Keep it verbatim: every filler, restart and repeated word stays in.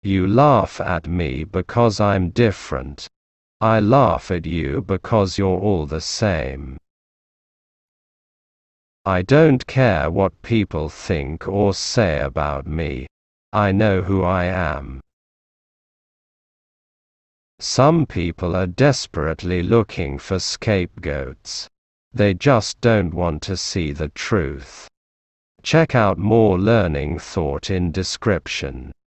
You laugh at me because I'm different. I laugh at you because you're all the same. I don't care what people think or say about me. I know who I am. Some people are desperately looking for scapegoats. They just don't want to see the truth. Check out more learning thought in description.